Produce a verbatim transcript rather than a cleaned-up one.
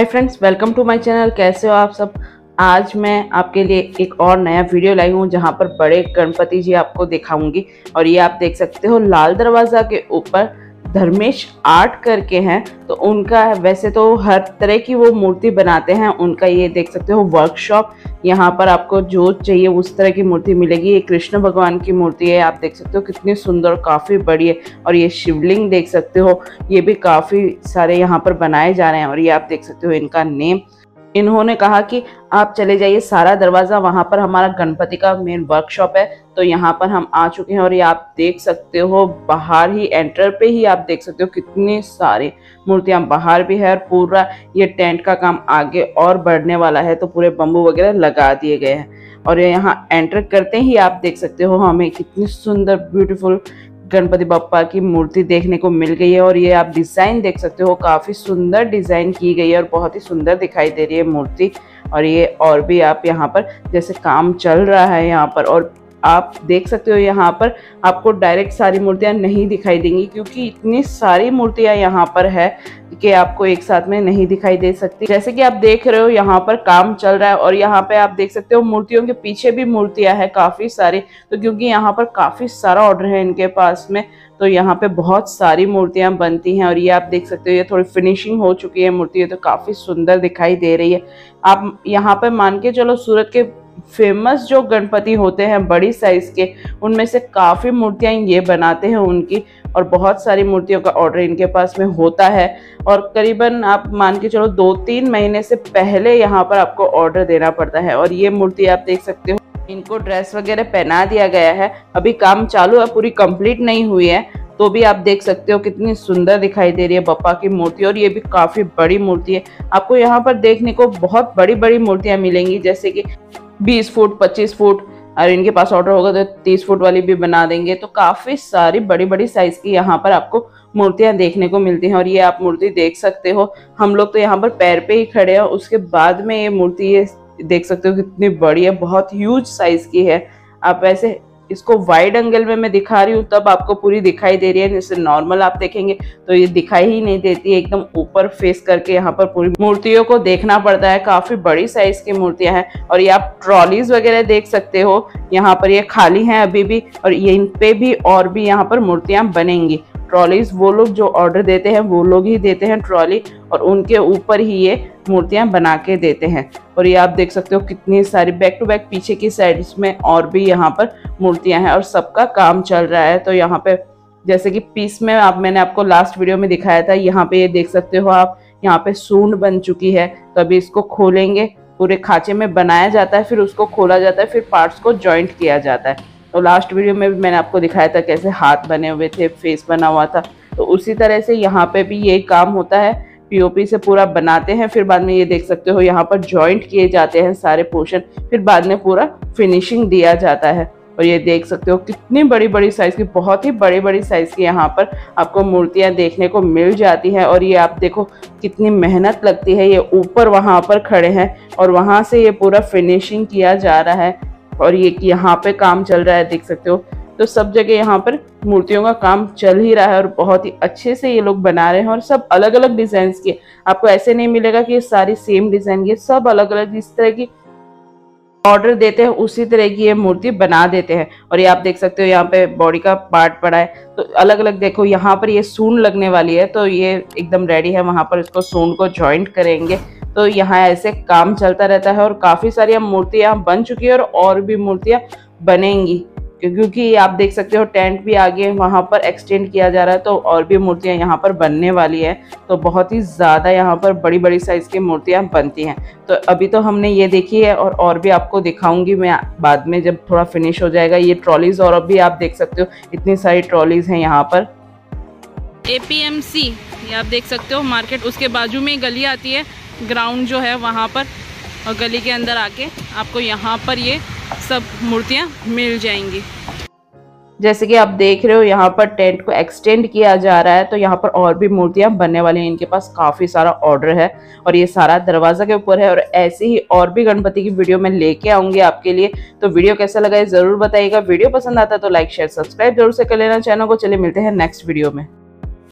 Hi friends, welcome to my channel. कैसे हो आप सब। आज मैं आपके लिए एक और नया वीडियो लाई हूँ जहाँ पर बड़े गणपति जी आपको दिखाऊंगी। और ये आप देख सकते हो लाल दरवाज़ा के ऊपर धर्मेश आर्ट करके हैं। तो उनका वैसे तो हर तरह की वो मूर्ति बनाते हैं। उनका ये देख सकते हो वर्कशॉप, यहाँ पर आपको जो चाहिए उस तरह की मूर्ति मिलेगी। ये कृष्ण भगवान की मूर्ति है, आप देख सकते हो कितनी सुंदर, काफ़ी बड़ी है। और ये शिवलिंग देख सकते हो, ये भी काफ़ी सारे यहाँ पर बनाए जा रहे हैं। और ये आप देख सकते हो इनका नेम। इन्होंने कहा कि आप चले जाइए सारा दरवाज़ा, वहाँ पर हमारा गणपति का मेन वर्कशॉप है। तो यहाँ पर हम आ चुके हैं और ये आप देख सकते हो बाहर ही एंटर पे ही आप देख सकते हो कितनी सारी मूर्तियाँ बाहर भी है। और पूरा ये टेंट का काम आगे और बढ़ने वाला है, तो पूरे बम्बू वगैरह लगा दिए गए हैं। और यहाँ एंटर करते ही आप देख सकते हो हमें कितनी सुंदर ब्यूटीफुल गणपति बप्पा की मूर्ति देखने को मिल गई है। और ये आप डिज़ाइन देख सकते हो, काफ़ी सुंदर डिज़ाइन की गई है और बहुत ही सुंदर दिखाई दे रही है मूर्ति। और ये और भी आप यहाँ पर जैसे काम चल रहा है यहाँ पर, और आप देख सकते हो यहाँ पर आपको डायरेक्ट सारी मूर्तियाँ नहीं दिखाई देंगी, क्योंकि इतनी सारी मूर्तियाँ यहाँ पर है कि आपको एक साथ में नहीं दिखाई दे सकती। जैसे कि आप देख रहे हो यहाँ पर काम चल रहा है। और यहाँ पे आप देख सकते हो मूर्तियों के पीछे भी मूर्तियाँ हैं काफ़ी सारी। तो क्योंकि यहाँ पर काफ़ी सारा ऑर्डर है इनके पास में, तो यहाँ पे बहुत सारी मूर्तियाँ बनती हैं। और ये आप देख सकते हो ये थोड़ी फिनिशिंग हो चुकी है मूर्ति, तो काफ़ी सुंदर दिखाई दे रही है। आप यहाँ पर मान के चलो सूरत के फेमस जो गणपति होते हैं बड़ी साइज के, उनमें से काफ़ी मूर्तियाँ ये बनाते हैं उनकी। और बहुत सारी मूर्तियों का ऑर्डर इनके पास में होता है। और करीबन आप मान के चलो दो तीन महीने से पहले यहाँ पर आपको ऑर्डर देना पड़ता है। और ये मूर्ति आप देख सकते हो, इनको ड्रेस वगैरह पहना दिया गया है। अभी काम चालू है, पूरी कंप्लीट नहीं हुई है, तो भी आप देख सकते हो कितनी सुंदर दिखाई दे रही है बप्पा की मूर्ति। और ये भी काफ़ी बड़ी मूर्ति है। आपको यहाँ पर देखने को बहुत बड़ी बड़ी मूर्तियाँ मिलेंगी, जैसे कि बीस फुट पच्चीस फुट, और इनके पास ऑर्डर होगा तो तीस फुट वाली भी बना देंगे। तो काफ़ी सारी बड़ी बड़ी साइज़ की यहाँ पर आपको मूर्तियाँ देखने को मिलती हैं। और ये आप मूर्ति देख सकते हो, हम लोग तो यहाँ पर पैर पे ही खड़े हैं, उसके बाद में ये मूर्ति ये देख सकते हो कितनी बड़ी है, बहुत ह्यूज साइज़ की है। आप ऐसे इसको वाइड एंगल में मैं दिखा रही हूँ तब आपको पूरी दिखाई दे रही है, जैसे नॉर्मल आप देखेंगे तो ये दिखाई ही नहीं देती है। एकदम ऊपर फेस करके यहाँ पर पूरी मूर्तियों को देखना पड़ता है। काफ़ी बड़ी साइज की मूर्तियाँ हैं। और ये आप ट्रॉलीज वगैरह देख सकते हो, यहाँ पर ये खाली हैं अभी भी, और ये इन पे भी और भी यहाँ पर मूर्तियाँ बनेंगी। ट्रॉलीज वो लोग जो ऑर्डर देते हैं वो लोग ही देते हैं ट्रॉली, और उनके ऊपर ही ये मूर्तियां बना के देते हैं। और ये आप देख सकते हो कितनी सारी बैक टू बैक पीछे की साइड में और भी यहाँ पर मूर्तियां हैं, और सबका काम चल रहा है। तो यहाँ पे जैसे कि पीस में आप मैंने आपको लास्ट वीडियो में दिखाया था, यहाँ पे ये देख सकते हो आप, यहाँ पे सूंड बन चुकी है। तो अभी इसको खोलेंगे, पूरे खांचे में बनाया जाता है, फिर उसको खोला जाता है, फिर पार्ट्स को जॉइंट किया जाता है। तो लास्ट वीडियो में भी मैंने आपको दिखाया था कैसे हाथ बने हुए थे, फेस बना हुआ था। तो उसी तरह से यहाँ पे भी ये काम होता है, पीओपी से पूरा बनाते हैं, फिर बाद में ये देख सकते हो यहाँ पर जॉइंट किए जाते हैं सारे पोर्शन, फिर बाद में पूरा फिनिशिंग दिया जाता है। और ये देख सकते हो कितनी बड़ी बड़ी साइज़ की, बहुत ही बड़ी बड़ी साइज़ की यहाँ पर आपको मूर्तियाँ देखने को मिल जाती हैं। और ये आप देखो कितनी मेहनत लगती है, ये ऊपर वहाँ पर खड़े हैं और वहाँ से ये पूरा फिनिशिंग किया जा रहा है। और ये यहाँ पे काम चल रहा है, देख सकते हो। तो सब जगह यहाँ पर मूर्तियों का काम चल ही रहा है, और बहुत ही अच्छे से ये लोग बना रहे हैं। और सब अलग अलग डिजाइन के, आपको ऐसे नहीं मिलेगा कि ये सारी सेम डिजाइन की, सब अलग अलग जिस तरह की ऑर्डर देते हैं उसी तरह की ये मूर्ति बना देते हैं। और ये आप देख सकते हो यहाँ पे बॉडी का पार्ट पड़ा है, तो अलग अलग देखो यहाँ पर ये सूंड लगने वाली है, तो ये एकदम रेडी है। वहां पर इसको सूंड को ज्वाइंट करेंगे। तो यहाँ ऐसे काम चलता रहता है। और काफ़ी सारी मूर्तियाँ यहाँ बन चुकी है, और, और भी मूर्तियाँ बनेंगी, क्योंकि आप देख सकते हो टेंट भी आगे वहाँ पर एक्सटेंड किया जा रहा है, तो और भी मूर्तियाँ यहाँ पर बनने वाली है। तो बहुत ही ज़्यादा यहाँ पर बड़ी बड़ी साइज़ की मूर्तियाँ बनती हैं। तो अभी तो हमने ये देखी है, और और भी आपको दिखाऊंगी मैं बाद में जब थोड़ा फिनिश हो जाएगा। ये ट्रॉलीज और अभी आप देख सकते हो इतनी सारी ट्रॉलीज हैं यहाँ पर। ए पी एम सी ये आप देख सकते हो मार्केट, उसके बाजू में गली आती है, ग्राउंड जो है वहाँ पर, और गली के अंदर आके आपको यहाँ पर ये सब मूर्तियाँ मिल जाएंगी। जैसे कि आप देख रहे हो यहाँ पर टेंट को एक्सटेंड किया जा रहा है, तो यहाँ पर और भी मूर्तियाँ बनने वाली हैं। इनके पास काफ़ी सारा ऑर्डर है, और ये सारा दरवाज़ा के ऊपर है। और ऐसे ही और भी गणपति की वीडियो मैं लेके आऊँगी आपके लिए। तो वीडियो कैसा लगा है ज़रूर बताइएगा। वीडियो पसंद आता है तो लाइक शेयर सब्सक्राइब जरूर से कर लेना चैनल को। चलिए मिलते हैं नेक्स्ट वीडियो में।